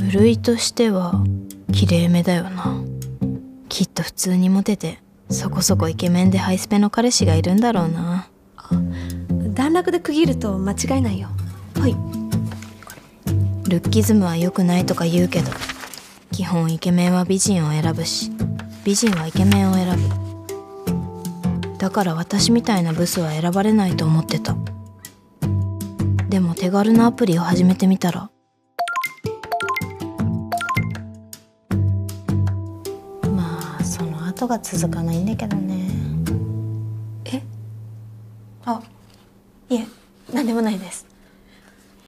部類としては綺麗めだよな。きっと普通にモテてそこそこイケメンでハイスペの彼氏がいるんだろうな。 段落で区切ると間違いないよ。はい。 ルッキズムは良くないとか言うけど、基本イケメンは美人を選ぶし、美人はイケメンを選ぶ。だから私みたいなブスは選ばれないと思ってた。でも手軽なアプリを始めてみたら、 まあその後が続かないんだけどね。 え？あ、いえ、なんでもないです。